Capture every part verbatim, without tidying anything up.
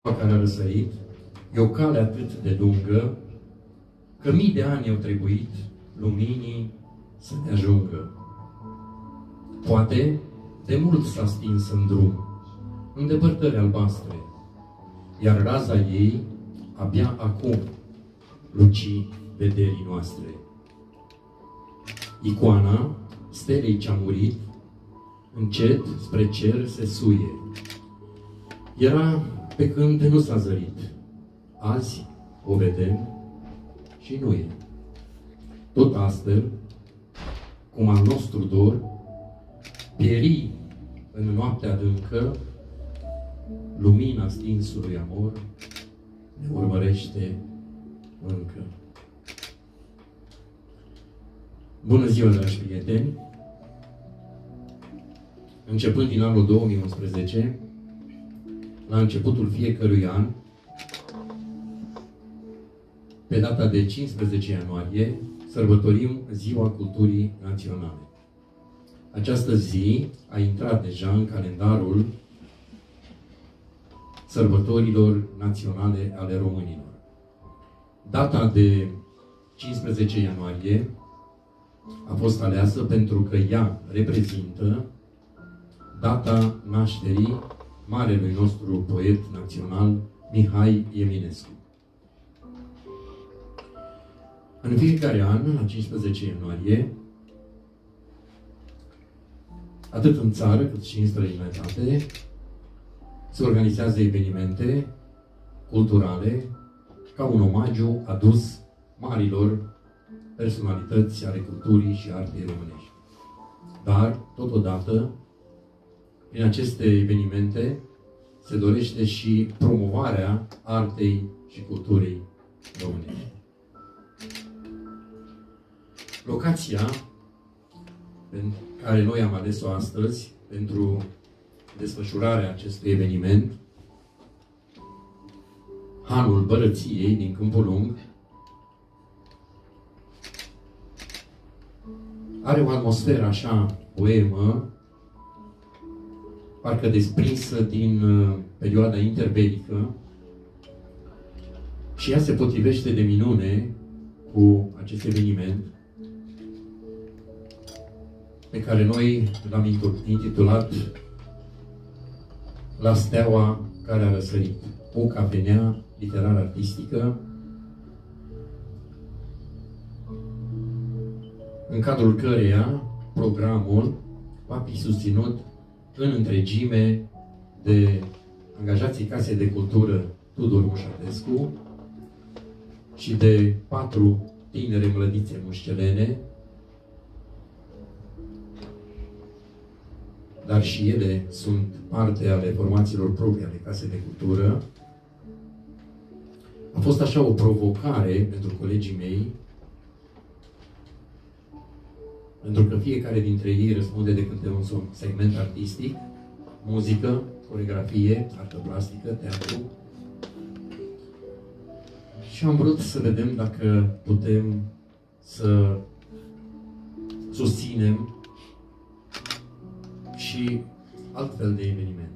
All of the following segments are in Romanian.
care a răsărit, e o cale atât de lungă, că mii de ani au trebuit luminii să ne ajungă. Poate de mult s-a stins în drum, în depărtări albastre, iar raza ei abia acum luci vederii noastre. Icoana stelei ce-a murit, încet spre cer se suie. Era pe când nu s-a zărit. Azi o vedem și nu e. Tot astfel, cum al nostru dor, pieri în noaptea adâncă, lumina stinsului amor ne urmărește încă. Bună ziua, dragi prieteni! Începând din anul două mii unsprezece, la începutul fiecărui an, pe data de cincisprezece ianuarie, sărbătorim Ziua Culturii Naționale. Această zi a intrat deja în calendarul sărbătorilor naționale ale românilor. Data de cincisprezece ianuarie a fost aleasă pentru că ea reprezintă data nașterii marelui nostru poet național, Mihai Eminescu. În fiecare an, la cincisprezece ianuarie, atât în țară cât și în străinătate, se organizează evenimente culturale ca un omagiu adus marilor personalități ale culturii și artei românești. Dar, totodată, prin aceste evenimente se dorește și promovarea artei și culturii românești. Locația pe care noi am ales-o astăzi pentru desfășurarea acestui eveniment, Hanul Bărăției din Câmpul Lung, are o atmosferă așa poemă, parcă desprinsă din perioada interbelică, și ea se potrivește de minune cu acest eveniment pe care noi l-am intitulat La steaua care a răsărit, o cafenea literar-artistică, în cadrul căreia programul va fi susținut în întregime de angajații Casei de Cultură Tudor Mușatescu și de patru tinere mlădițe mușcelene, dar și ele sunt parte ale formațiilor proprii ale Casei de Cultură. A fost așa o provocare pentru colegii mei, pentru că fiecare dintre ei răspunde de câte un segment artistic, muzică, coreografie, artă plastică, teatru. Și am vrut să vedem dacă putem să susținem și altfel de evenimente.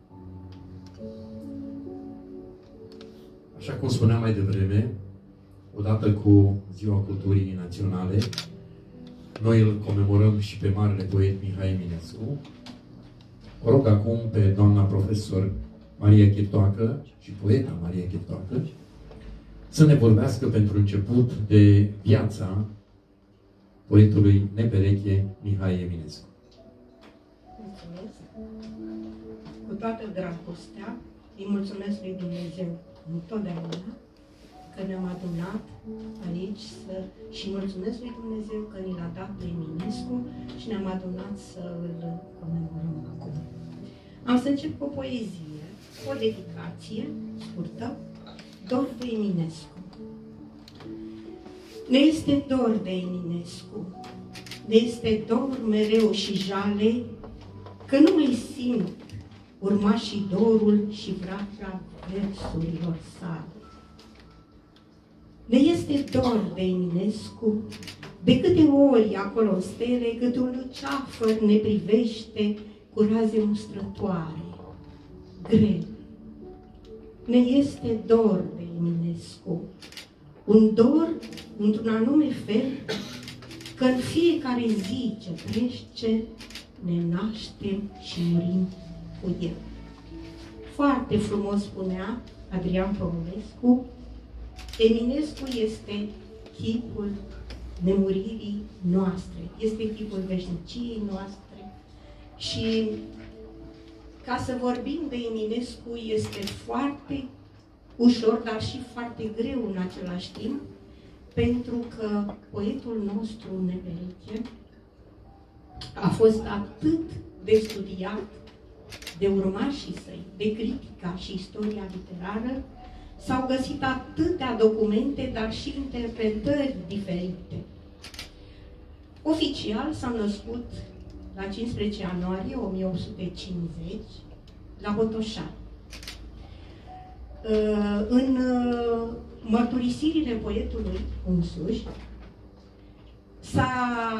Așa cum spuneam mai devreme, odată cu Ziua Culturii Naționale, noi îl comemorăm și pe marele poet Mihai Eminescu. O rog acum pe doamna profesor Maria Chirtoacă și poeta Maria Chirtoacă să ne vorbească pentru început de viața poetului nepereche Mihai Eminescu. Mulțumesc! Cu toată dragostea, îi mulțumesc lui Dumnezeu întotdeauna că ne-am adunat aici să... și mulțumesc lui Dumnezeu că ni l-a dat lui Eminescu și ne-am adunat să îl comemorăm acum. Am să încep cu o poezie, o dedicație scurtă, Dor de Eminescu. Ne este dor de Eminescu, ne este dor mereu și jale, că nu mai simt urmașii dorul și vrafra versurilor sale. Ne este dor de Eminescu, de câte ori acolo în stele, cât un luceafăr ne privește cu raze mustrătoare, grele. ne este dor de Eminescu. Un dor, într-un anume fel, că în fiecare zi ce trece, ne naștem și murim cu el. Foarte frumos spunea Adrian Promulescu, Eminescu este chipul nemuririi noastre, este chipul veșniciei noastre și ca să vorbim de Eminescu este foarte ușor, dar și foarte greu în același timp, pentru că poetul nostru nepereche a fost atât de studiat de urmașii săi, de critica și istoria literară, s-au găsit atâtea documente, dar și interpretări diferite. Oficial s-a născut la cincisprezece ianuarie o mie opt sute cincizeci la Botoșani. În mărturisirile poetului însuși s-a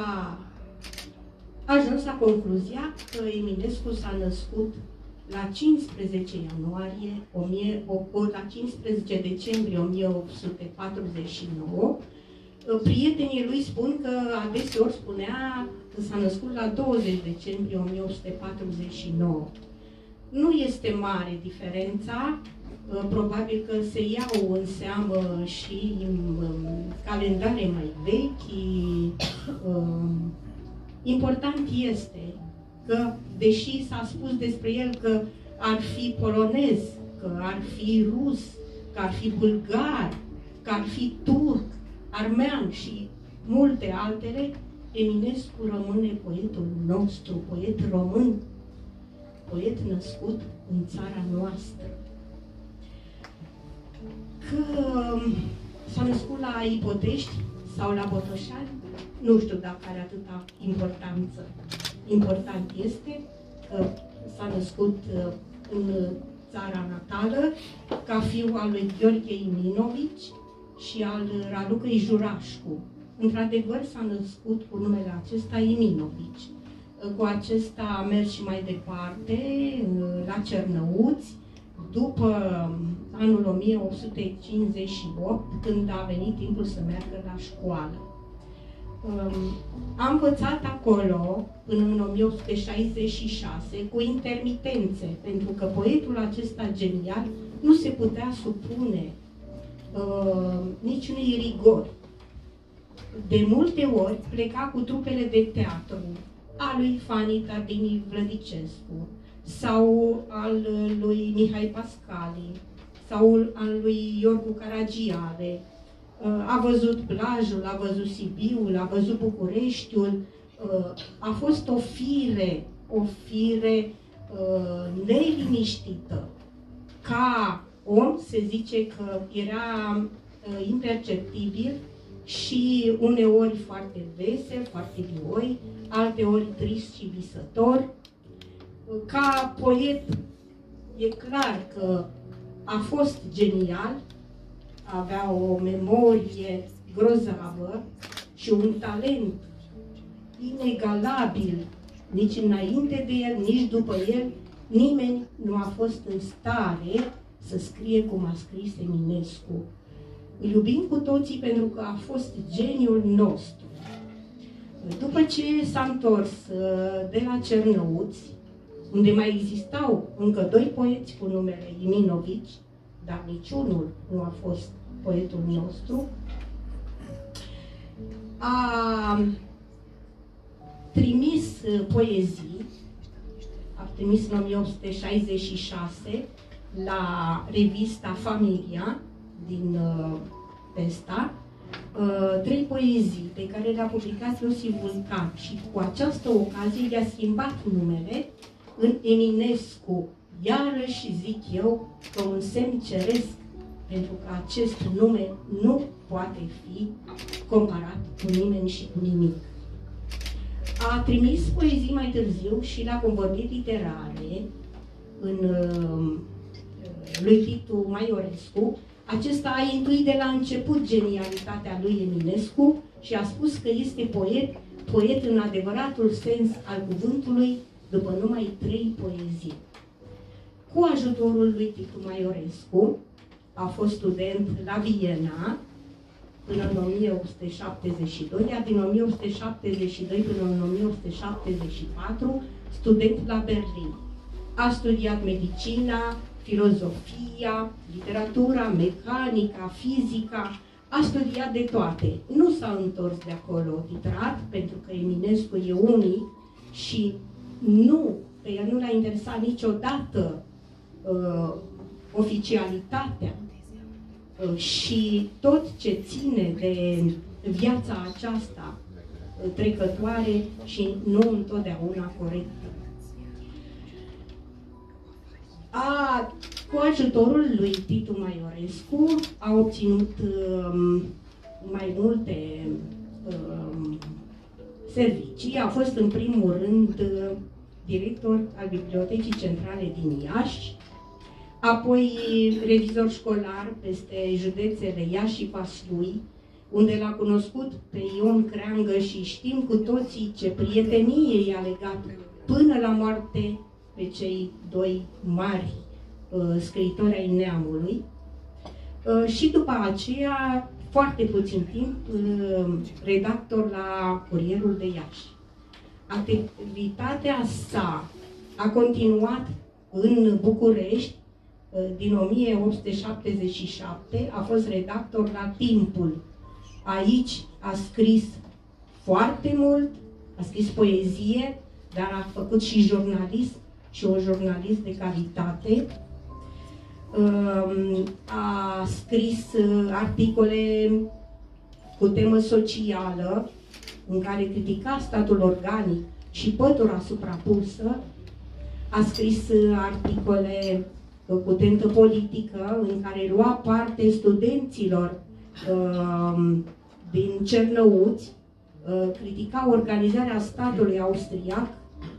ajuns la concluzia că Eminescu s-a născut la cincisprezece ianuarie, la cincisprezece decembrie o mie opt sute patruzeci și nouă. Prietenii lui spun că adeseori spunea că s-a născut la douăzeci decembrie o mie opt sute patruzeci și nouă. Nu este mare diferența, probabil că se iau în seamă și calendare mai vechi. Important este că, deși s-a spus despre el că ar fi polonez, că ar fi rus, că ar fi bulgar, că ar fi turc, armean și multe altele, Eminescu rămâne poetul nostru, poet român, poet născut în țara noastră. Că s-a născut la Ipotești sau la Botoșani, nu știu dacă are atâta importanță. Important este că s-a născut în țara natală, ca fiu al lui Gheorghe Iminovici și al Ralucăi Jurașcu. Într-adevăr, s-a născut cu numele acesta Iminovici. Cu acesta a mers și mai departe, la Cernăuți, după anul o mie opt sute cincizeci și opt, când a venit timpul să meargă la școală. Am învățat acolo până în o mie opt sute șaizeci și șase cu intermitențe, pentru că poetul acesta genial nu se putea supune uh, niciunei rigori. De multe ori pleca cu trupele de teatru a lui Fani Tardini Vlădicescu sau al lui Mihai Pascali sau al lui Iorgu Caragiale. A văzut Blajul, a văzut Sibiul, a văzut Bucureștiul. A fost o fire, o fire neliniștită. Ca om se zice că era imperceptibil și uneori foarte vesel, foarte vioi, alteori trist și visător. Ca poet e clar că a fost genial, avea o memorie grozavă și un talent inegalabil. Nici înainte de el, nici după el, nimeni nu a fost în stare să scrie cum a scris Eminescu. Îl iubim cu toții pentru că a fost geniul nostru. După ce s-a întors de la Cernăuți, unde mai existau încă doi poeți cu numele Iminovici, dar niciunul nu a fost poetul nostru, a trimis poezii, a trimis în o mie opt sute șaizeci și șase la revista Familia din Pesta, trei poezii pe care le-a publicat Iosif Vulcan și cu această ocazie i-a schimbat numele în Eminescu. Iarăși zic eu că un semn ceresc, pentru că acest nume nu poate fi comparat cu nimeni și cu nimic. A trimis poezii mai târziu și la convorbiri literare în uh, lui Titu Maiorescu. Acesta a intuit de la început genialitatea lui Eminescu și a spus că este poet, poet în adevăratul sens al cuvântului, după numai trei poezii. cu ajutorul lui Titu Maiorescu. A fost student la Viena până în o mie opt sute șaptezeci și doi, iar din o mie opt sute șaptezeci și doi până în o mie opt sute șaptezeci și patru student la Berlin. A studiat medicina, filozofia, literatura, mecanica, fizica, a studiat de toate. Nu s-a întors de acolo titrat, pentru că Eminescu e unic și nu, pe el nu l-a interesat niciodată uh, oficialitatea uh, și tot ce ține de viața aceasta uh, trecătoare și nu întotdeauna corectă. A, cu ajutorul lui Titu Maiorescu a obținut um, mai multe um, servicii. A fost în primul rând director al Bibliotecii Centrale din Iași, apoi revizor școlar peste județele Iași și Vaslui, unde l-a cunoscut pe Ion Creangă și știm cu toții ce prietenie i-a legat până la moarte pe cei doi mari uh, scriitori ai neamului. Uh, și după aceea, foarte puțin timp, uh, redactor la Curierul de Iași. Activitatea sa a continuat în București. Uh, din o mie opt sute șaptezeci și șapte a fost redactor la Timpul. Aici a scris foarte mult, a scris poezie, dar a făcut și jurnalist, și un jurnalist de calitate. A scris articole cu temă socială, în care critica statul organic și pătura suprapusă. A scris articole cu tentă politică, în care lua parte studenților din Cernăuți, critica organizarea statului austriac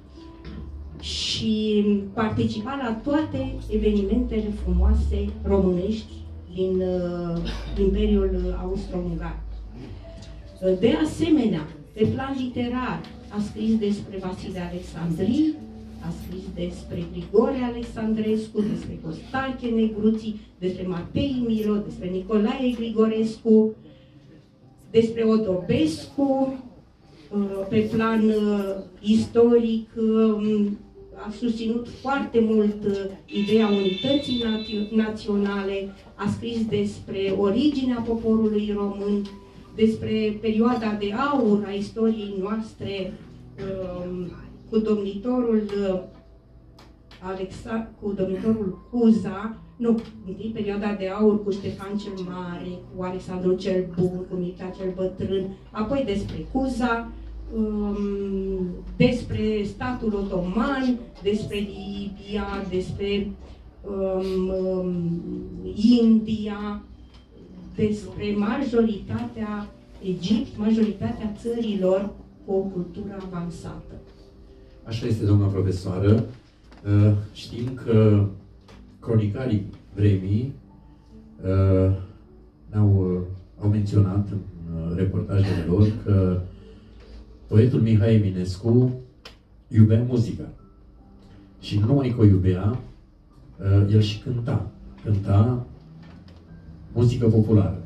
și participa la toate evenimentele frumoase românești din uh, Imperiul Austro-Ungar. De asemenea, pe plan literar, a scris despre Vasile Alexandrii, a scris despre Grigore Alexandrescu, despre Costache Negruții, despre Matei Miro, despre Nicolae Grigorescu, despre Odobescu. Pe plan uh, istoric, uh, a susținut foarte mult uh, ideea unității naționale, a scris despre originea poporului român, despre perioada de aur a istoriei noastre, uh, cu domnitorul uh, Alexa, cu domnitorul Cuza, nu, întâi perioada de aur cu Ștefan cel Mare, cu Alexandru cel Bun, cu Mircea cel Bătrân, apoi despre Cuza, um, despre statul otoman, despre Libia, despre um, um, India, despre majoritatea Egipt, majoritatea țărilor cu o cultură avansată. Așa este, doamna profesoară. Știm că cronicarii vremii uh, au, uh, au menționat în uh, reportajele lor că poetul Mihai Eminescu iubea muzica. Și nu numai că o iubea, uh, el și cânta. Cânta muzică populară.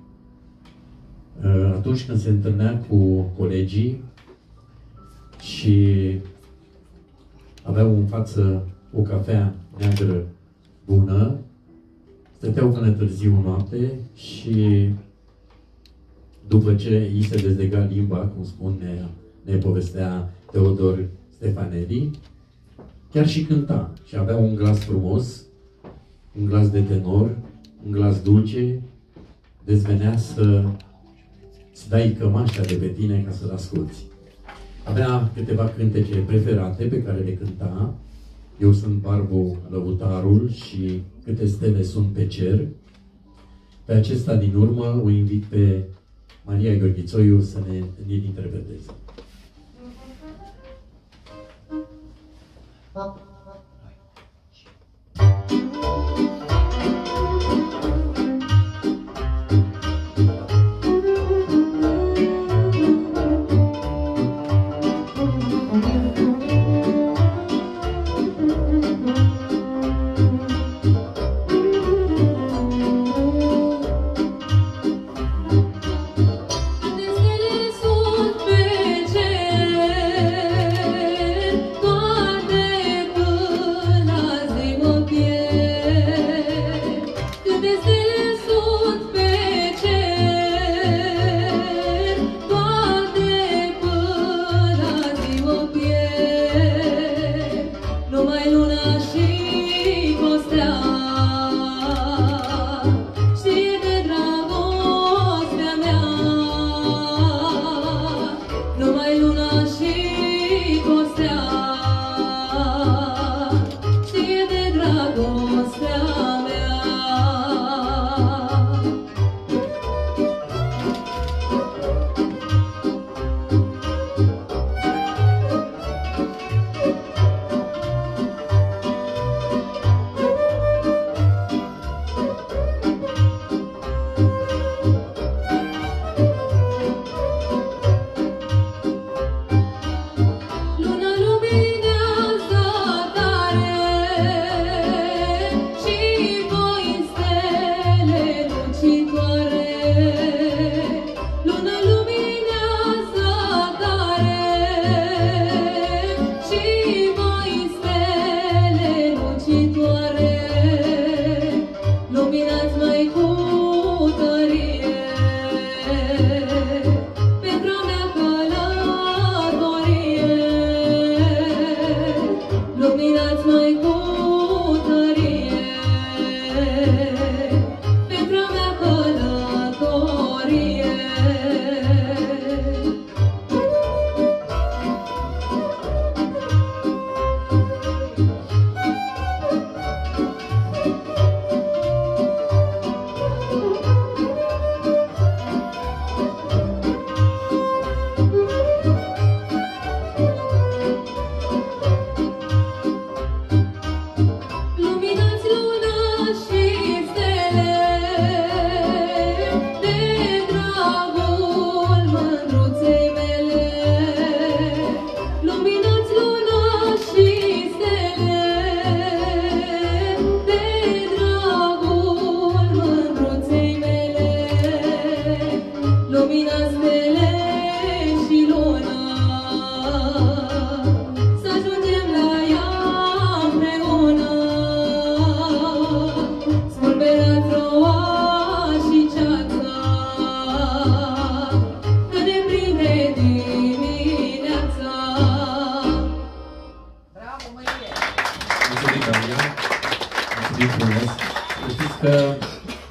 Uh, atunci când se întâlnea cu colegii și aveau în față o cafea neagră bună, stăteau până târziu noapte și după ce îi se dezlega limba, cum spune, ne povestea Teodor Stefanelli, chiar și cânta. Și avea un glas frumos, un glas de tenor, un glas dulce, dezvenea să îți dai cămașa de pe tine ca să-l asculți. Avea câteva cântece preferate pe care le cânta. Eu sunt Barbu Lăutarul și Câte stele sunt pe cer. Pe acesta din urmă o invit pe Maria Gheorghițoiu să ne, ne interpreteze.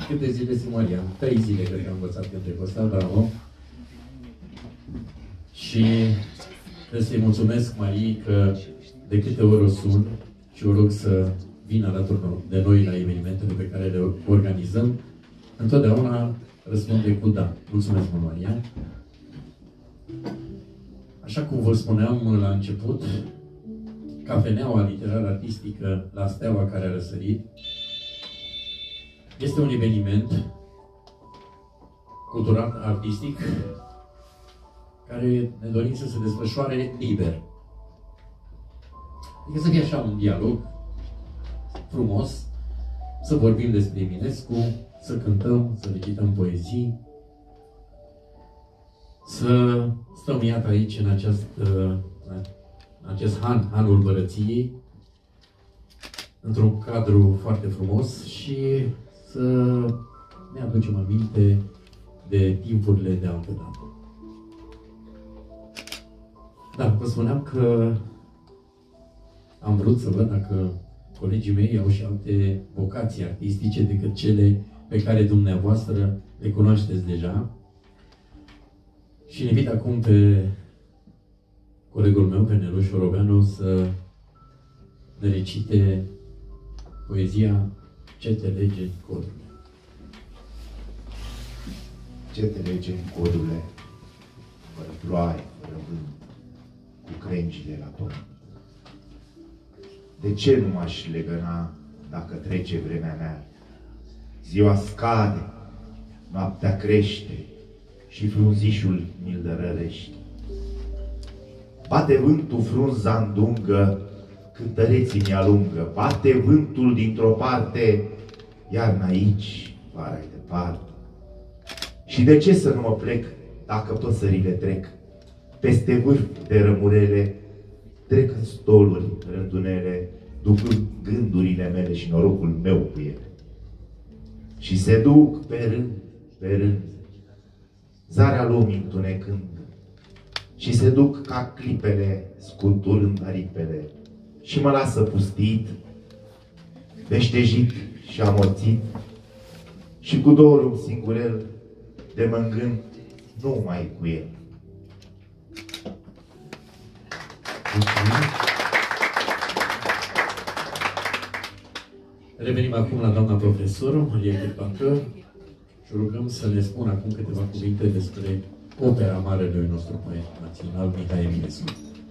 Câte zile, Maria? Trei zile cred că am învățat cântecul ăsta, bravo. Și trebuie să-i mulțumesc Mariei că de câte ori o sun și o rog să vină alături de noi la evenimentele pe care le organizăm, întotdeauna răspunde cu da. Mulțumesc mult, Maria. Așa cum vă spuneam la început, Cafeneaua Literar-Artistică la Steaua care a răsărit este un eveniment cultural-artistic care ne dorim să se desfășoare liber. Adică să fie așa un dialog frumos, să vorbim despre Eminescu, să cântăm, să recităm poezii, să stăm iată aici în acest, în acest han, anul Bărăției, într-un cadru foarte frumos și să ne aducem aminte de timpurile de altă dată. Da, vă spuneam că am vrut să văd dacă colegii mei au și alte vocații artistice decât cele pe care dumneavoastră le cunoașteți deja. Și îl invit acum pe colegul meu, pe Neluș Oroveanu, să ne recite poezia Ce te lege codule. Ce te lege în codule, fără ploaie, fără vânt, cu crengile la pământ? De ce nu m-aș legăna dacă trece vremea mea? Ziua scade, noaptea crește și frunzișul mi-l dărărește. Bate vântul frunza îndungă, cântăreții mi-alungă. Bate vântul dintr-o parte, iarna aici, vara-i departe. Și de ce să nu mă plec dacă păsările trec? Peste vârf de rămurele, trec în stoluri, rândunele, ducând gândurile mele și norocul meu cu ele. Și se duc pe rând, pe rând, zarea lumii întunecând, și se duc ca clipele, sculpturând aripele, și mă lasă pustit, veștejit și amorțit, și cu dorul singurel de mă-ngând numai cu el. Mulțumim. Revenim acum la doamna profesoră, Maria Chirpacă, și rugăm să ne spună acum câteva cuvinte despre opera marelui nostru poet național, Mihai Eminescu.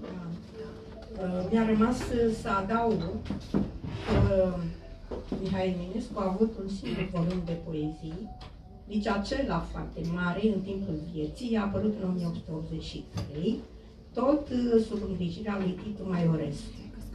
Mi-a rămas să adaug că Mihai Eminescu a avut un singur volum de poezii, nici acela foarte mare în timpul vieții, a apărut în o mie opt sute optzeci și trei, tot sub îngrijirea lui Titu Maiorescu.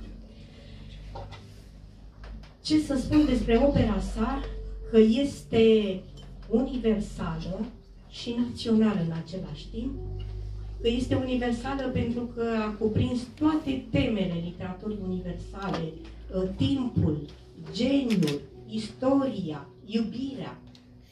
Ce să spun despre opera sa? Că este universală și națională în același timp, că este universală pentru că a cuprins toate temele literaturii universale, timpul, geniul, istoria, iubirea,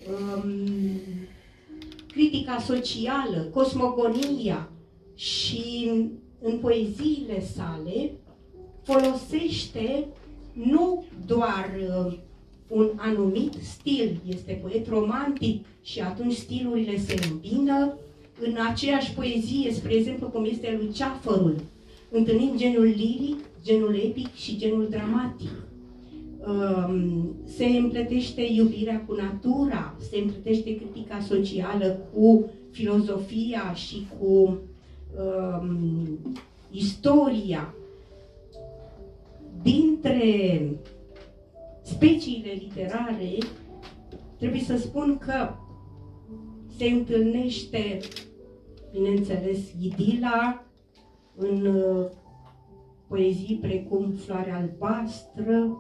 critica socială, cosmogonia, și în poeziile sale folosește nu doar un anumit stil, este poet romantic și atunci stilurile se îmbină. În aceeași poezie, spre exemplu, cum este lui Ceafărul, întâlnim genul liric, genul epic și genul dramatic. Se împletește iubirea cu natura, se împletește critica socială cu filozofia și cu um, istoria. Dintre speciile literare, trebuie să spun că se întâlnește, bineînțeles, idila în uh, poezii precum Floarea albastră,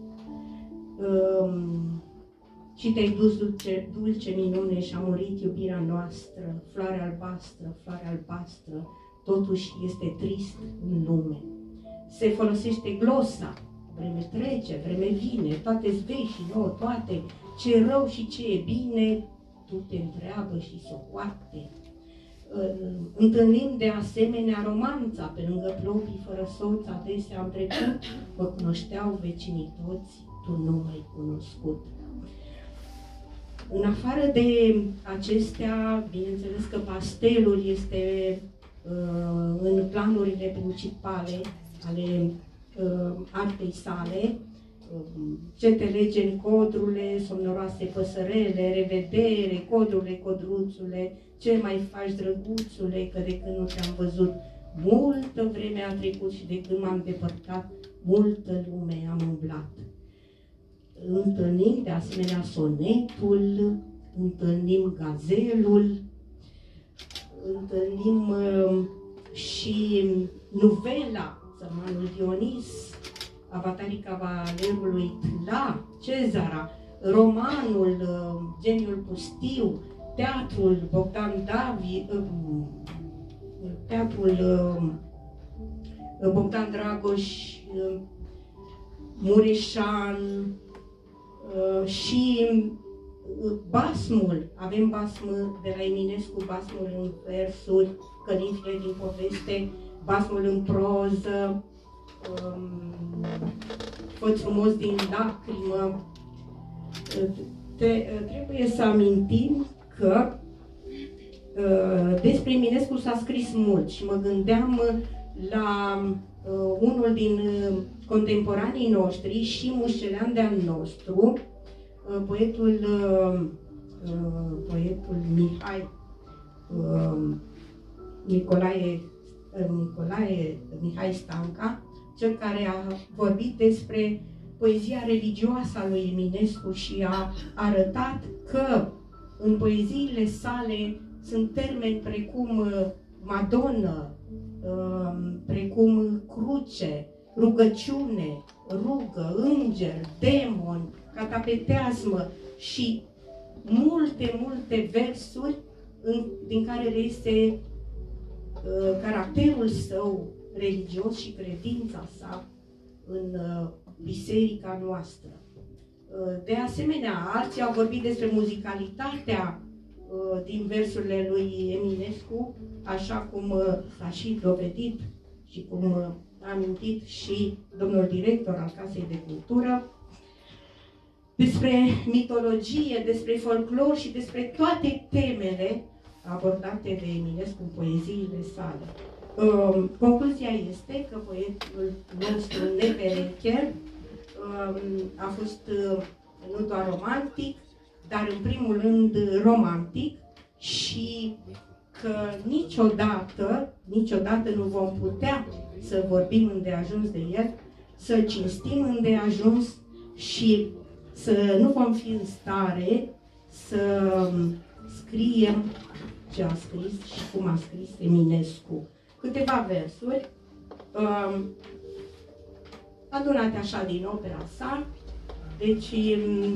um, și te-ai dus dulce, dulce minune și a murit iubirea noastră, Floarea albastră, Floarea albastră, totuși este trist în lume. Se folosește glosa, vreme trece, vreme vine, toate-s vei și nouă toate, ce e rău și ce e bine, tu te întreabă și socoate. Întâlnim de asemenea romanța, pe lângă plopii fără soț, adesea am trecut, mă cunoșteau vecinii toți, tu nu m-ai cunoscut. În afară de acestea, bineînțeles că pastelul este uh, în planurile principale ale uh, artei sale. Cetele, codrule, somnoroase păsărele, revedere, codrule, codruțule, ce mai faci, drăguțule, că de când nu te-am văzut, multă vreme a trecut și de când m-am depărtat, multă lume am umblat. Întâlnim de asemenea sonetul, întâlnim gazelul, întâlnim uh, și nuvela, Sărmanul Dionis, Avatarii Cavalerului Tla, Cezara, romanul uh, Geniul Pustiu, teatrul Bogdan Davi, uh, teatrul uh, Bogdan Dragoș, uh, Mureșan uh, și uh, basmul. Avem basmul de la Eminescu, basmul în versuri, Călin din poveste, basmul în proză, Um, Fă-ți frumos din lacrimă. Te, trebuie să amintim că uh, despre Eminescu s-a scris mult și mă gândeam la uh, unul din uh, contemporanii noștri și mușcelean de-al nostru, uh, poetul, uh, uh, poetul Mihai uh, Nicolae, uh, Nicolae Mihai Stanca, cel care a vorbit despre poezia religioasă a lui Eminescu și a arătat că în poeziile sale sunt termeni precum Madonnă, precum cruce, rugăciune, rugă, înger, demon, catapeteasmă și multe, multe versuri în, din care reiese uh, caracterul său religios și credința sa în uh, biserica noastră. Uh, de asemenea, alții au vorbit despre muzicalitatea uh, din versurile lui Eminescu, așa cum uh, s-a și dovedit și cum uh, a amintit și domnul director al Casei de Cultură, despre mitologie, despre folclor și despre toate temele abordate de Eminescu în poeziile sale. Uh, concluzia este că poetul nostru neperecher uh, a fost uh, nu doar romantic, dar în primul rând romantic și că niciodată, niciodată nu vom putea să vorbim îndeajuns de el, să-l cinstim îndeajuns și să nu vom fi în stare să scriem ce a scris și cum a scris Eminescu. Câteva versuri um, adunate așa din opera sa. Deci, um,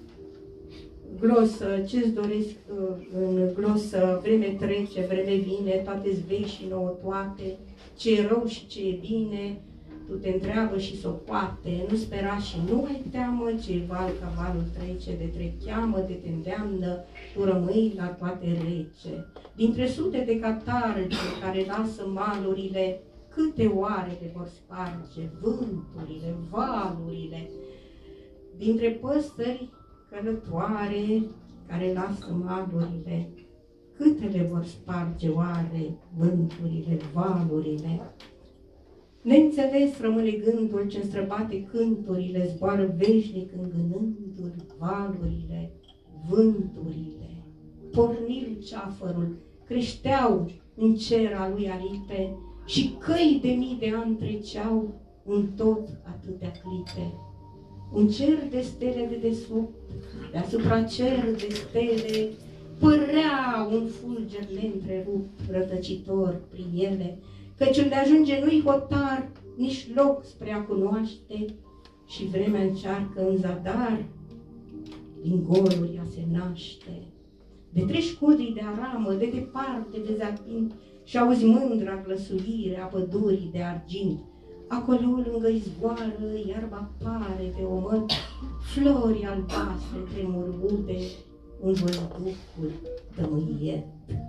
glosă, ce-ți doresc uh, în glosă, vreme trece, vreme vine, toate-s vei și nouă toate, ce e rău și ce e bine, tu te întreabă și s-o poate, nu spera și nu ai teamă, ce e val ca valul trece, de trec cheamă, de te îndeamnă, tu rămâi la toate rece. Dintre sute de catargi care lasă malurile, câte oare le vor sparge vânturile, valurile, dintre păsări călătoare care lasă malurile, câte le vor sparge oare vânturile, valurile. Neînțeles rămâne gândul ce străbate cânturile, zboară veșnic îngânându-l valurile, vânturile. Porni luceafărul, creșteau în cer a lui aripe și căi de mii de ani treceau în tot atâtea clipe. Un cer de stele de desubt, deasupra cer de stele, părea un fulger neîntrerupt, rătăcitor prin ele, căci unde ajunge nu-i hotar, nici loc spre a cunoaște, și vremea încearcă în zadar, din goluri a se naște. De treci codrii de aramă, de departe vezi alpin, și auzi mândra glăsuire a pădurii de argint. Acolo lângă izboară, iarba pare de omăt, flori albastre tremurbude, un vălducul tămâiet.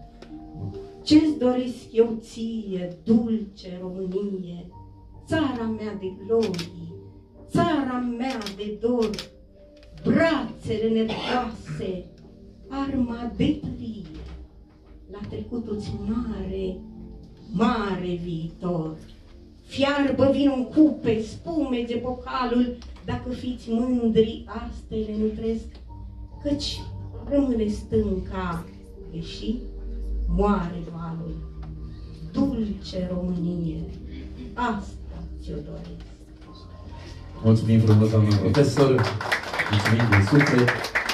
Ce-ți doresc eu ție, dulce Românie, țara mea de glorii, țara mea de dor, brațele nervoase, arma de tărie la trecutul-ți mare, mare viitor. Fiarbă vinul în cupe, spumege bocalul, dacă fiți mândri, astele nu trăiesc, căci rămâne stânca, deși moare valul. Dulce Românie, asta ți-o doresc. Mulțumim frumos, doamna profesor, mulțumim din suflet.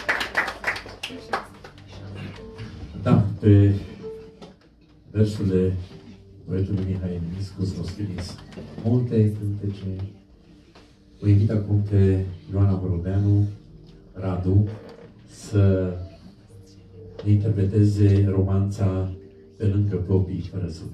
Da, pe versurile poetului Mihai Eminescu s-au scris multe cântece. O invit acum pe Ioana Borodeanu, Radu, să interpreteze romanța Pe lângă plopii fără sus.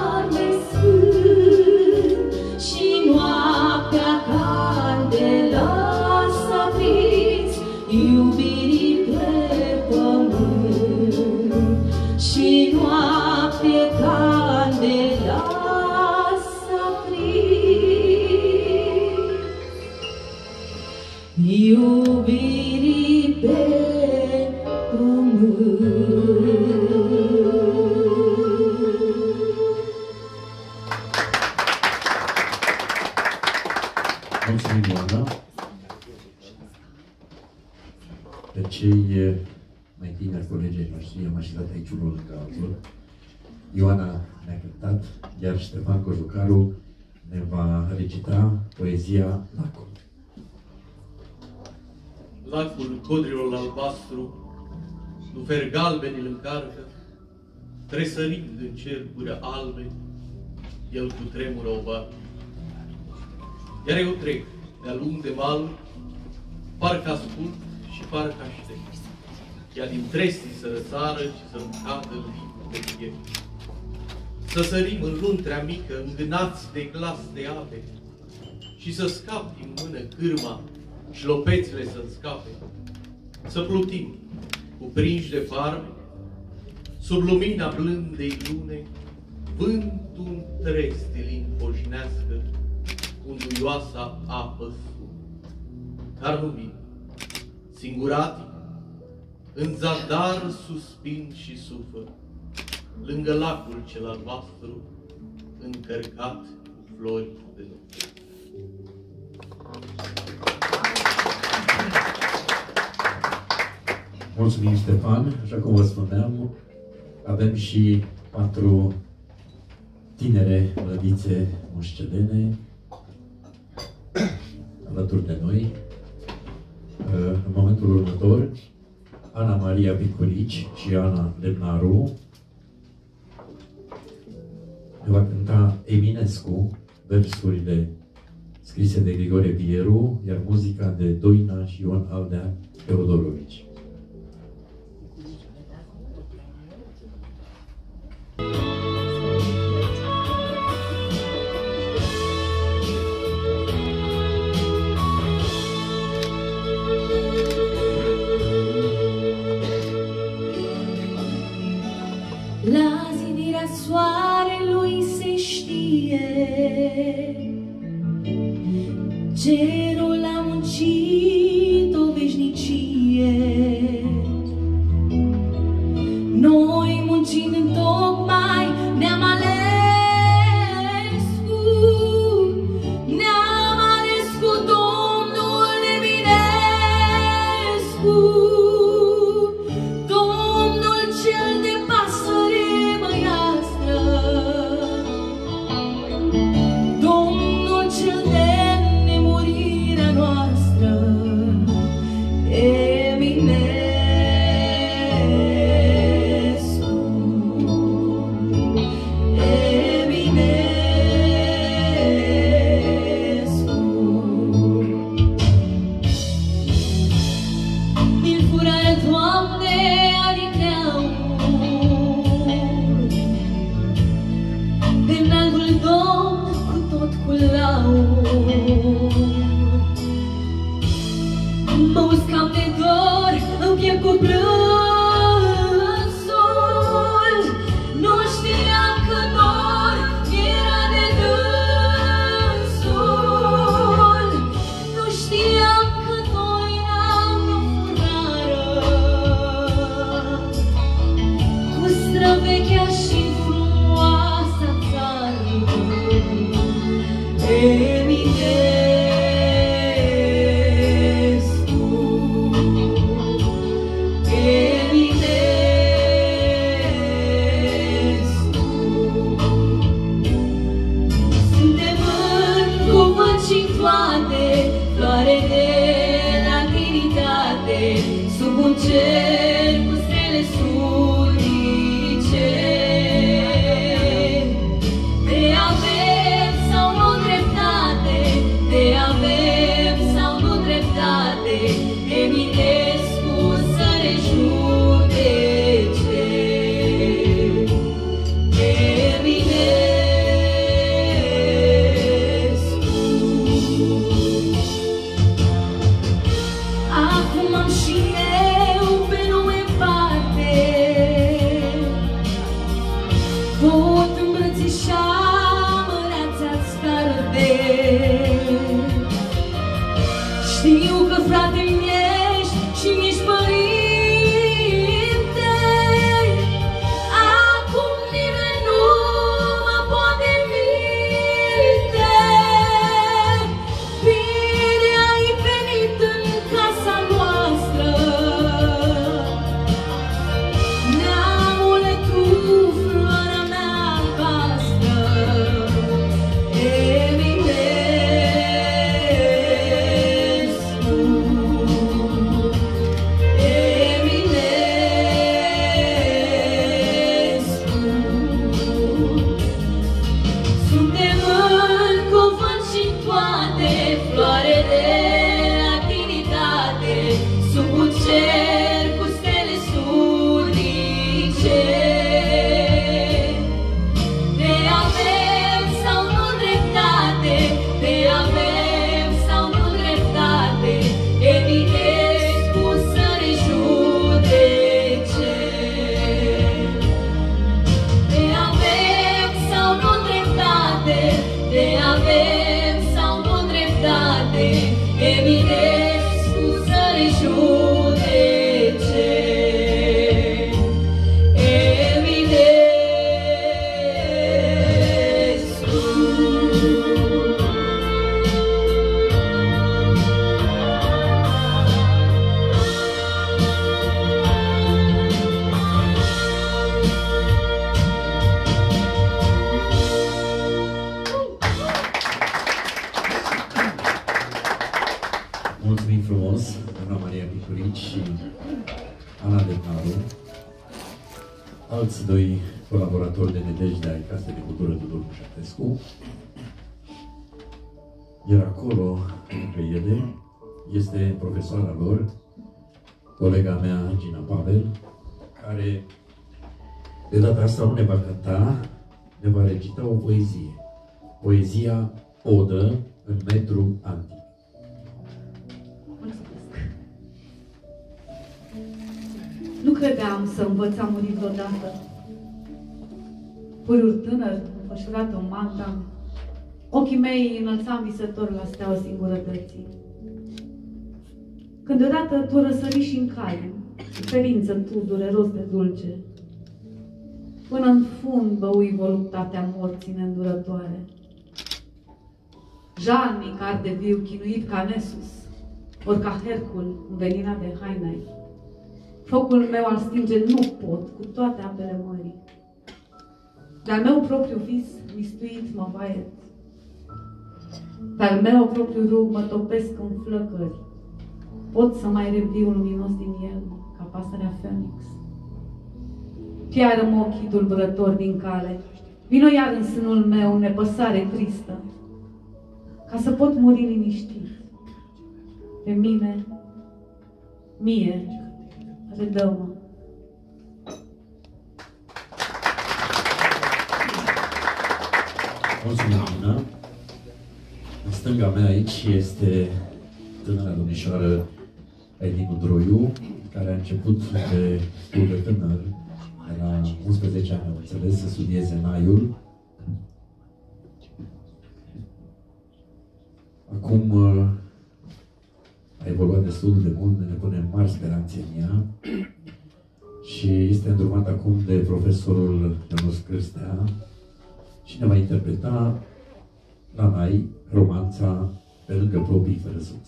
De la iubirii pe pământ și noapte candela iubirii pe pământ. Mulțumim, Ioana. Pe cei mai tineri colegii noștri, am așezat aici unul lângă altul. Ioana ne-a cântat, iar Ștefan Cojucaru ne va recita poezia Lacul. Lacul codrilor albastru, nu fer galbeni îl încarcă, tresărind în cercuri albe, el cu tremură o bate. Iar eu trec de-a lung de mal, parcă ascult și parcă aștept. Ea din trestii să răsară și să-mi cadă în limbă de piept. Să sărim în luntrea mică, îngânați de glas de ape, și să scap din mână cârma și lopețile să-mi scape. Să plutim, cuprinși de farme, sub lumina blândei lune, vântul trestilin poșnească, unduioasa apă sună. Dar nu vin, singuratic, în zadar suspin și sufăr, lângă lacul cel albastru, încărcat cu flori de năpăr. Mulțumim, Ștefan. Așa cum vă spuneam, avem și patru tinere mlădițe mușcelene alături de noi. În momentul următor, Ana Maria Vicurici și Ana Lemnaru ne va cânta Eminescu, versurile scrise de Grigore Vieru, iar muzica de Doina și Ion Aldea Teodorovici. La zidirea soarelui se știe, cerul a muncit o veșnicie. Noi muncind întocmai ne-am ales cu, ne-am ales cu Domnul Eminescu, Domnul cel de pasăre măiastră, Domnul cel de nemurirea noastră, Eminescu, Eminescu. Din furare, Doamne, alineau, de înaltul Domn cu tot cu laud. Mă uscam de dor, îmi piept cu plânsul, nu știam că dor era de dânsul, nu știam că noi n-am o furară, cu străvechea și frumoasa țară. Eminescu, Eminescu. Suntem în cuvânt și în toate, floare de latinitate, sub un cer cu stele sudice. Te avem sau nu dreptate, te avem sau nu dreptate, Eminescu să ne judece. Eminescu. Acum am Știu că frate-mi ești și mi-ești părinte. Acum nimeni nu mă poate minte. Bine ai venit în casa noastră, neamule, tu, floarea mea albastră. Suntem în cuvânt și toate, floare de activitate, sub un cer cu stele sudice. Te avem sau nu dreptate, te avem sau nu dreptate, Eminescu să ne judece. Te avem sau nu dreptate, te avem sau nu dreptate, Eminescu să ne judece. Eminescu. Mulțumim frumos, doamna Maria Picurici și Ana Degnaru, alți doi colaboratori de nădejde ai Casei de Cultură Tudor Mușatescu. Iar acolo, între ele, este profesoara lor, colega mea, Gina Pavel, care de data asta nu ne va cânta, ne va recita o poezie. Poezia Odă în metru antic. Nu credeam să învăț a muri vreodată. Părul tânăr, înfășurat în manta, ochii mei înălțam visător la steaua singurătății. Când deodată tu răsări și în cale, suferință tu, dureros de dulce, până în fund băui voluptatea morții neîndurătoare. Jalnic arde viu, chinuit ca Nesus, ori ca Hercul înveninat de hainai. Focul meu al stinge nu pot cu toate apele mării. De-al meu propriu vis, mistuit mă vaet. Pe-al meu propriu rug mă topesc în flăcări. Pot să mai reviu luminos din el, ca pasărea Phoenix. Fiară-mă ochii tulburători din cale, vino iar în sânul meu nepăsare tristă, ca să pot muri liniștit. Pe mine, mie, redă-mă. Mulțumim, Ina. În stânga mea aici este tânăra domnișoară Elinu Droiu, care a început de destul de tânăr, de la unsprezece ani, am înțeles, să studieze naiul. Acum a evoluat destul de mult, ne pune mari speranțe în ea și este îndrumat acum de profesorul Ionuț Cârstea și ne va interpreta la nai romanța Pe lângă proprii fără soț.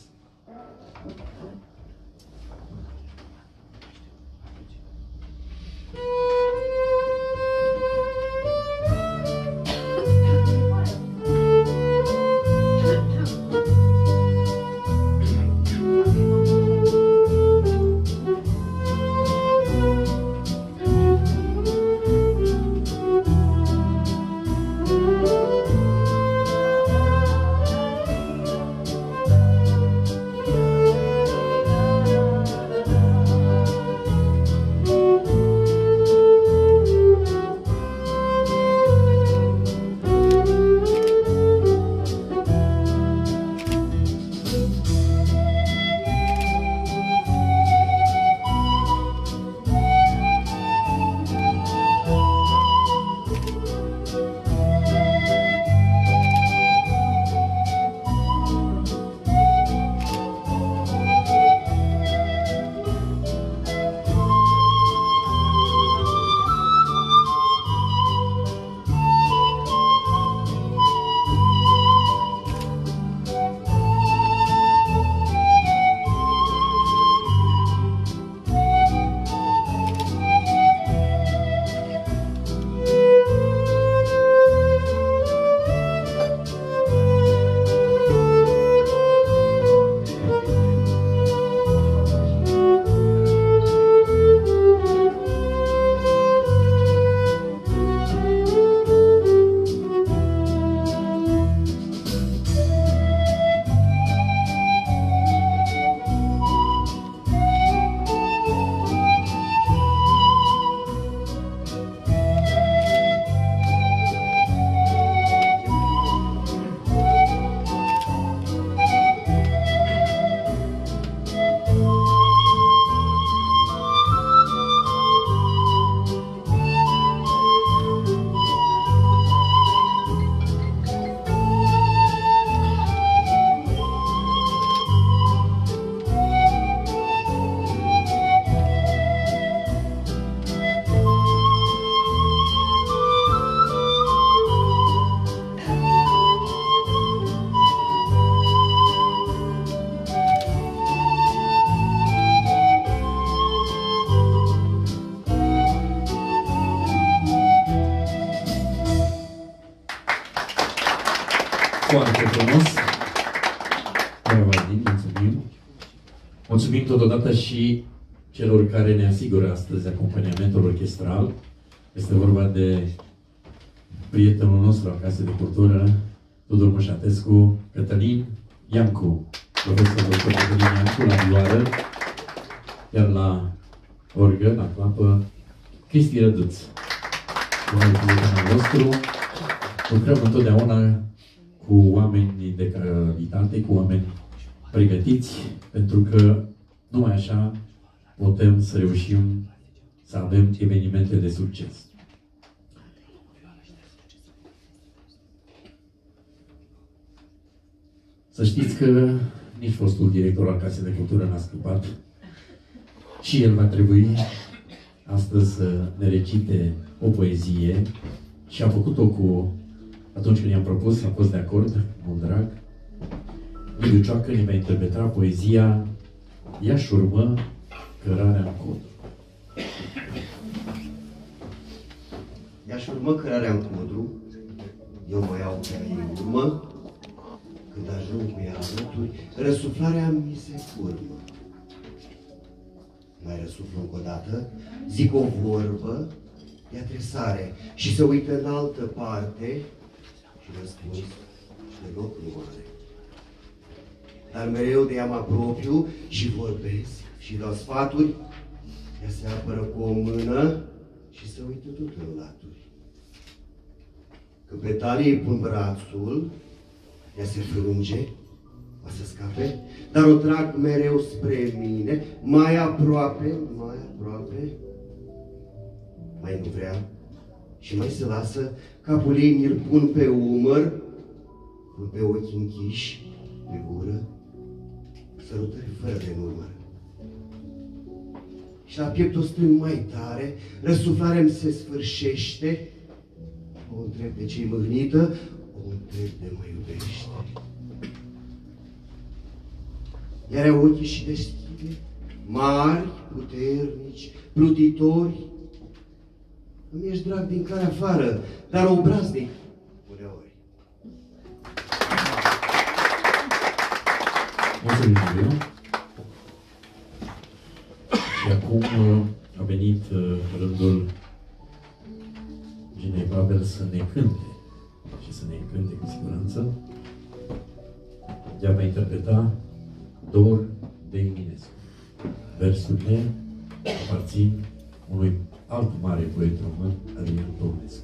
Thank you. mulțumim. Mulțumim totodată și celor care ne asigură astăzi acompaniamentul orchestral. Este vorba de prietenul nostru al Casei de Cultură, Tudor Mușatescu, Cătălin Iancu, profesorul doctor Cătălin Iancu la vioară, iar la orgă, la clapă, Cristi Răduț. Bunul prietenul nostru, lucrăm întotdeauna cu oameni de calitate, cu oameni pregătiți, pentru că numai așa putem să reușim să avem evenimente de succes. Să știți că nici fostul director al Casei de Cultură n-a scăpat. Și el va trebui astăzi să ne recite o poezie și a făcut-o cu, atunci când i-am propus, a fost de acord, mult drag. Liviu Cioacă ne va interpreta poezia Ia-și urmă cărarea în cod. Ia-și urmă cărarea în codru, eu mă iau pe ei urmă, când ajung cu ea alături, răsuflarea mi se curmă. Mai răsuflu încă o dată, zic o vorbă, ea tresare și se uită în altă parte și răspuns și deloc nu are. Dar mereu de ea mă apropiu și vorbesc și dau sfaturi, ea se apără cu o mână și se uită tot în laturi. Când pe talie îi pun brațul, ea se frânge, va să scape, dar o trag mereu spre mine, mai aproape, mai aproape. Mai nu vrea și mai se lasă, capul ei mi-l pun pe umăr, pun pe ochi închiși, pe gură, sărutări fără de număr. Și la piept o strâng mai tare, răsuflarea-mi se sfârșește, o întreb de ce-i mâhnită, o întreb de mă iubește. Iar ea ochii și deschide, mari, puternici, plutitori. Îmi ești drag din care afară, dar obraznic uneori. Mulțumim, Liviu. Și acum a venit rândul Ginei Babel să ne cânte și să ne încânte cu siguranță. Ea va interpreta Dor de Eminescu. Versurile aparțin unui alt mare poet român, Adrian Tocmescu.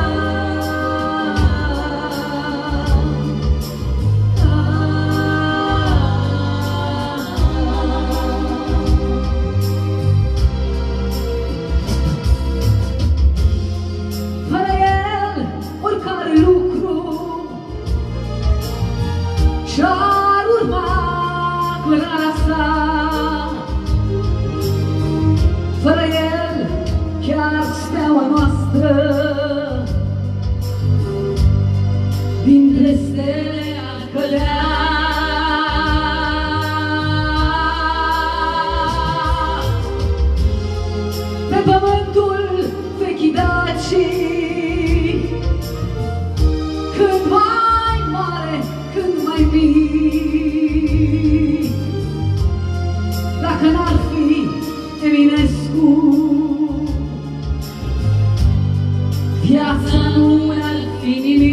Ah ce-ar urma cu rasa. Fără el, chiar steaua noastră dintre stele ar cădea. Pe pământul vechii dacii, când mai mare, când mai mic, dacă n-ar fi Eminescu, viața nu ar fi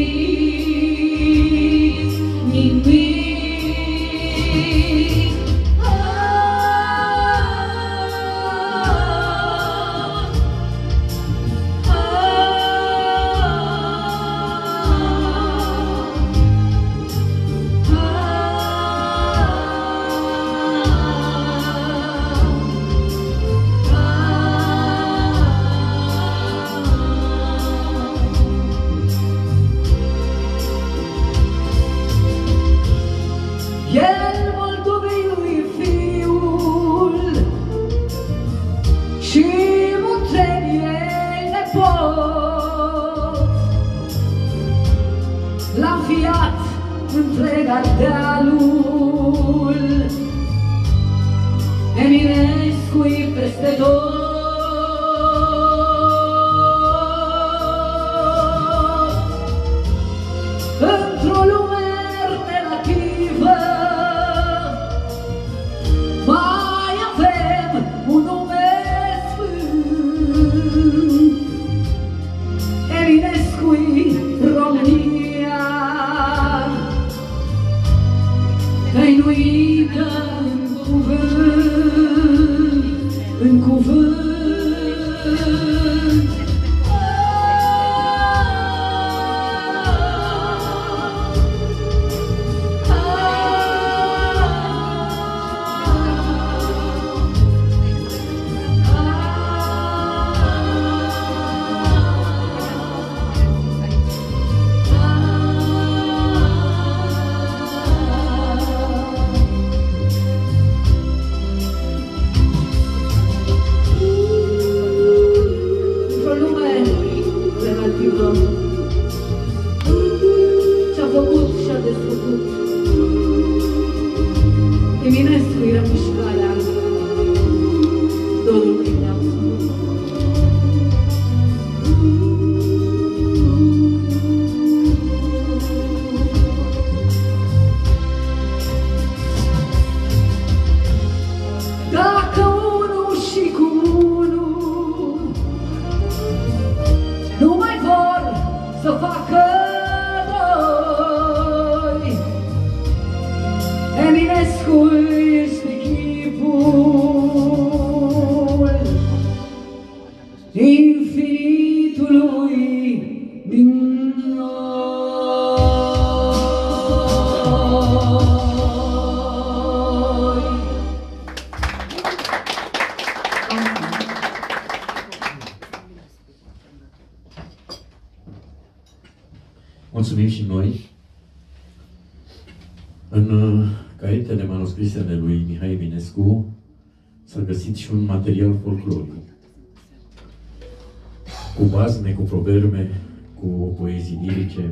nimic, nimic. L-am fiat întreg ardealul, Eminescu-i peste tot. Într-o lume relativă mai avem un nume sfânt, Eminescu-i România, că-i nuită în cuvânt, în cuvânt. Ce-a făcut și-a desfăcut, Eminescu-i rămișcarea dorului meu. Dacă unul și cu unul nu mai vor să facă doi, Eminescu este chipul infinitului din noi. Mulțumim și noi. În uh, caietele manuscrise ale lui Mihai Eminescu s-a găsit și un material folcloric, cu bazme, cu proverbe, cu poezii lirice.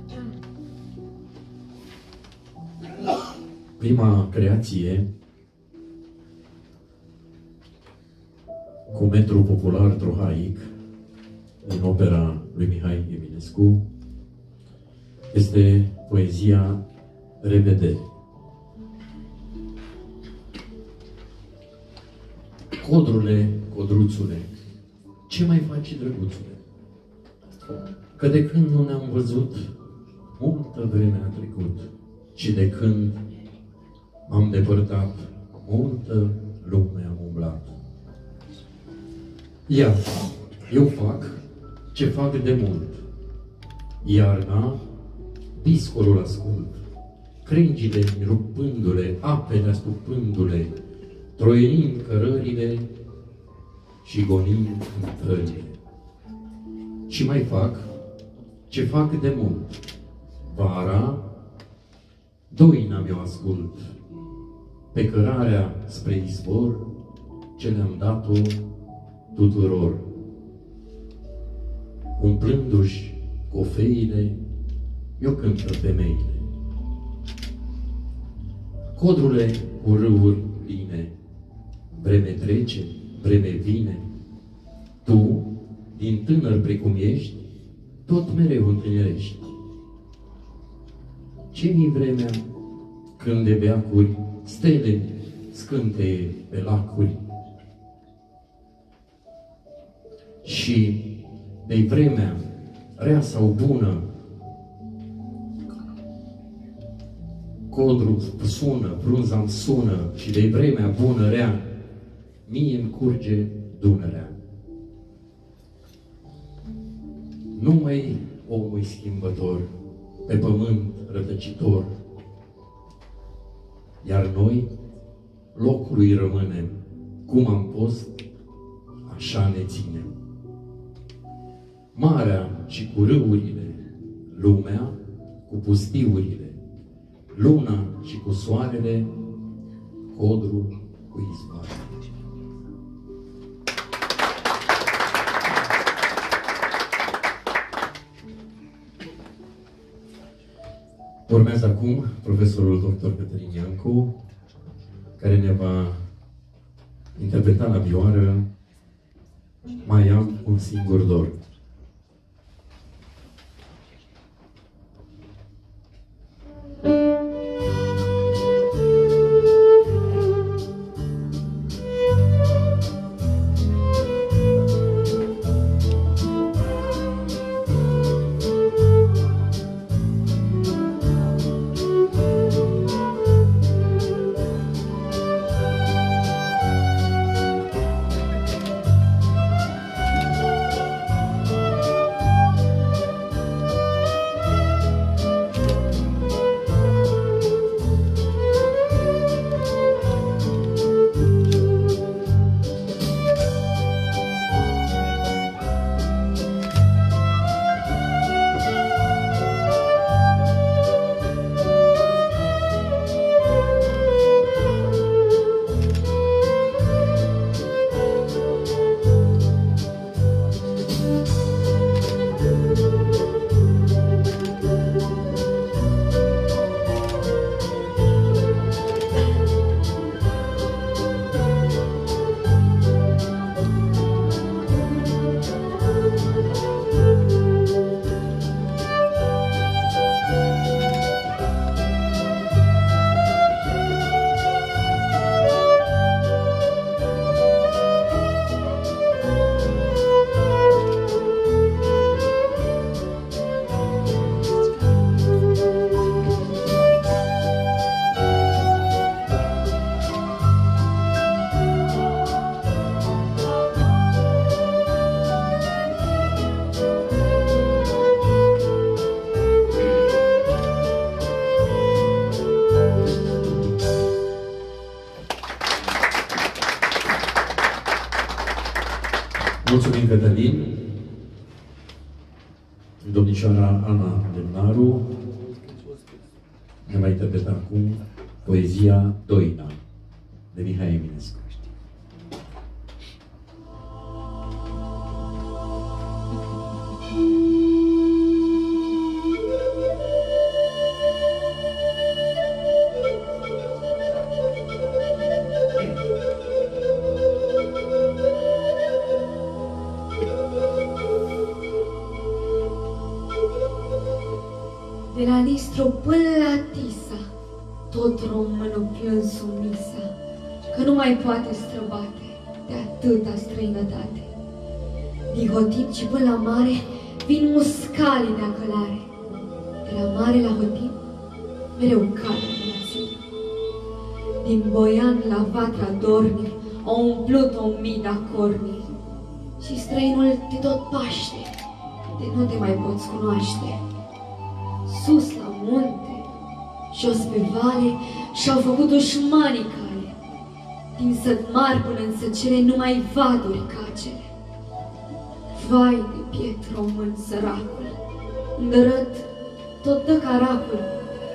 Prima creație, cu metru popular trohaic, din opera lui Mihai Eminescu, este poezia Revedere. Codrule, codruțule, ce mai faci, drăguțule? Că de când nu ne-am văzut, multă vreme a trecut, și de când m-am depărtat, multă lume am umblat. Ia, eu fac ce fac de mult. Iarna, discorul ascult, crengile rupându-le, apele astupându-le, troienind cărările și gonind cântările. Și mai fac ce fac de mult. Vara, Doina mi-o ascult, pe cărarea spre izvor, ce le-am dat-o tuturor. Umplându-și cofeile, mi-o cântă femeile. Codrule cu râuri pline, vreme trece, vreme vine, tu, din tânăr precum ești, tot mereu întinerești. Ce-mi vremea când de beacuri stele scânteie pe lacuri? Și de-i vremea rea sau bună, codrul sună, frunza-mi sună, și de-i vremea bună rea, mie-mi curge Dunărea. Numai omul schimbător, pe pământ rătăcitor, iar noi locului rămânem, cum am fost, așa ne ținem. Marea și cu râurile, lumea cu pustiurile, luna și cu soarele, codrul cu izvoarele. Urmează acum profesorul doctor Cătălin Iancu, care ne va interpreta la vioară Mai am un singur dor. Mulțumim, Cătălin. Domnișoara Ana Lemnaru ne va interpreta acum poezia Doina de Mihai Eminescu. De la Nistru până la Tisa, tot românul plâns sumisa, că nu mai poate străbate de atâta străinătate. Din Hotin și până la mare vin muscalii de acălare. De la mare la Hotin, mereu cade de la țin. Din Boian la Vatra Dorni au umplut o mii de acorni. Și străinul te tot paște, de nu te mai poți cunoaște. Sus la munte, jos pe vale, și-au făcut dușmanii cale. Din sătmar până în săcere, numai vaduri cacere. Vai de piet român săracul, îndărât tot dă caracul.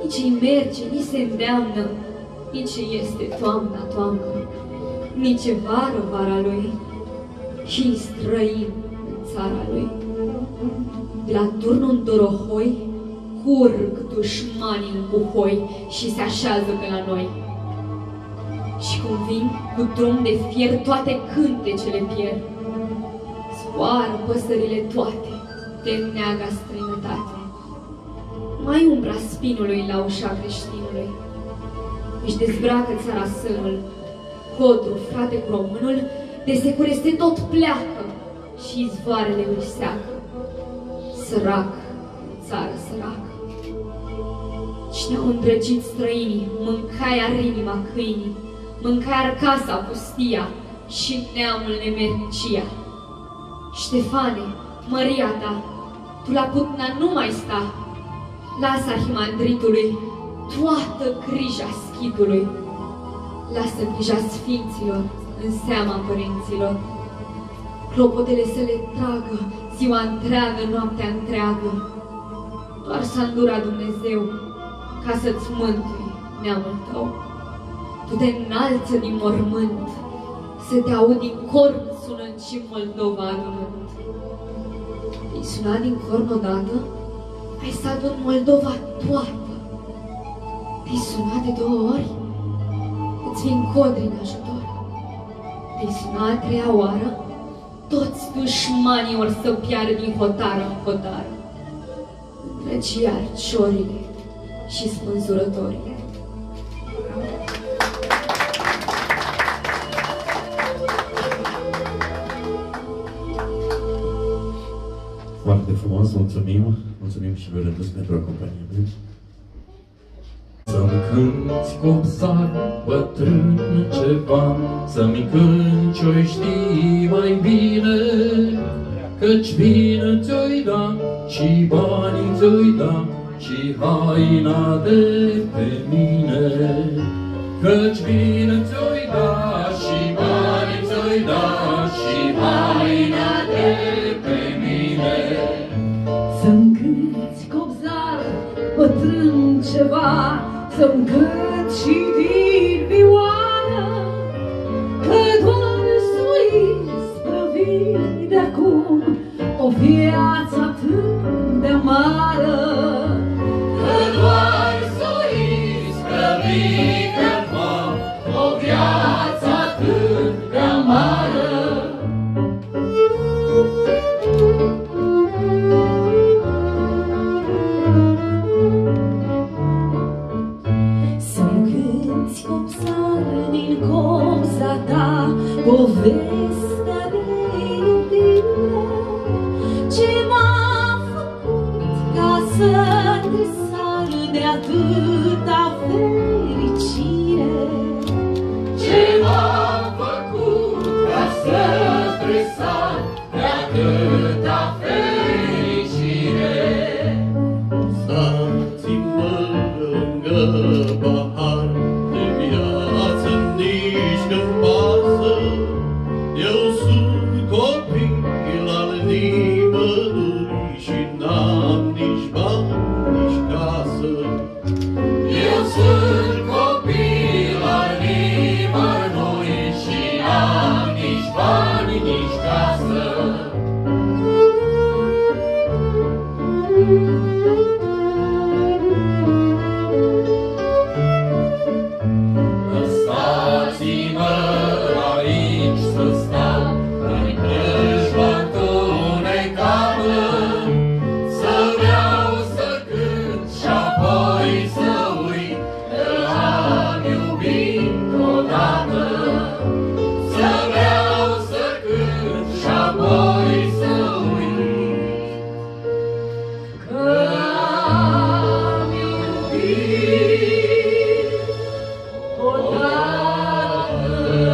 nici îi merge, nici se îndeamnă, nici este toamna, toamnă, nici e vară, vara lui, și străin în țara lui. De la turnul în Dorohoi curg dușmanii în buhoi și se așează pe la noi. Și cum vin cu drum de fier, toate cântecele pierd. Zboară păsările toate de neaga străinătate. Mai umbra spinului la ușa creștinului. Își dezbracă țara sânul, codru, frate cu românul, de secureste tot pleacă și izvoarele îi seacă. Sărac, țară săracă. Și ne-au îndrăgit străinii, mâncai ar inima câinii, mâncai ar casa pustia și neamul nemernicia. Ștefane, măria ta, tu la putna nu mai sta, lasă arhimandritului toată grija schidului. Lasă grija sfinților în seama părinților. Clopotele să le tragă ziua întreagă, noaptea întreagă. Doar s-a îndurat Dumnezeu ca să-ți mântui neamul tău. Tu te înalță din mormânt, să te aud din corn sunând și Moldova adunând. Te-ai sunat din corn odată, ai stat în Moldova toată. Te-ai sunat de două ori, îți vin codri în ajutor. Te-ai sunat a treia oară, toți dușmanii or să piară din hotară în hotară. Întregi iar ciorile și spânzurătorile. Foarte frumos, mulțumim. Mulțumim și Violentus pentru acompaniament. Să-mi cânti copsar, bătrân ceva, să-mi cânti ce-o știi mai bine, căci bine ți-o-i da, și banii ți-o-i da, și haina de pe mine. Căci bine ți-o-i da, și banii ți-o-i da, și haina de pe mine. Să-mi cânti copsar, bătrân ceva, să-mi cânti și din vioară, că doar s-o isprăvi de acum o viață atât de amară. Că doar s-o isprăvi de acum o viață atât de amară. Povestea de iubire ce m-a făcut ca să tresar de atâta fericire. Ce m-a făcut ca să tresar de atâta fericire. Stați-mă lângă pahar, de viață nici nu-mi pasă. Eu sunt copil al nimănui și n-am nici bani, nici casă. Eu sunt copil al nimănui și n-am nici bani, nici casă. Lăsați-mă aici să stau, în crâșma întunecată, să vreau să cânt și apoi să uit că am iubit odată. Să vreau să cânt și apoi să uit că am iubit odată.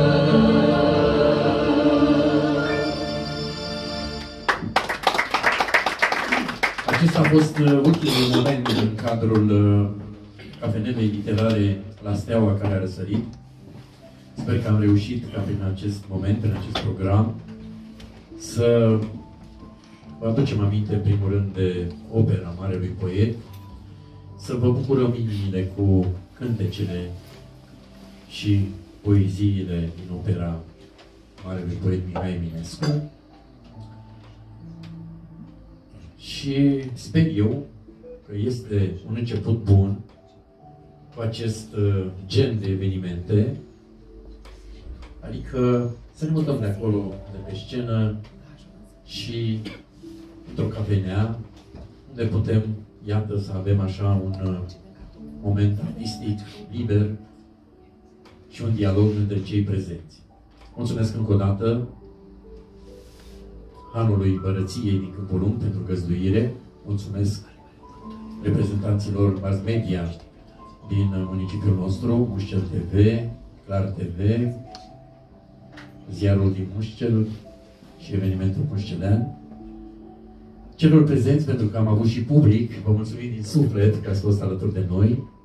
Acesta a fost uh, ultimul moment în cadrul uh, cafenelei literare La Steaua care a răsărit. Sper că am reușit ca prin acest moment, prin acest program, să vă aducem aminte, în primul rând, de opera marelui poet, să vă bucurăm inimile cu cântecele și poeziile din opera marelui poet Mihai Eminescu. Și sper eu că este un început bun cu acest gen de evenimente, adică să ne mutăm de acolo, de pe scenă și într-o cafenea, unde putem, iată, să avem așa un moment artistic, liber și un dialog între cei prezenți. Mulțumesc încă o dată Hanului Bărăției din Câmpul Lung pentru găzduire. Mulțumesc reprezentanților mass media din municipiul nostru, Mușcel T V, Clar T V, ziarul din Mușcel și evenimentul mușcelean. Celor prezenți, pentru că am avut și public, vă mulțumim din suflet că ați fost alături de noi.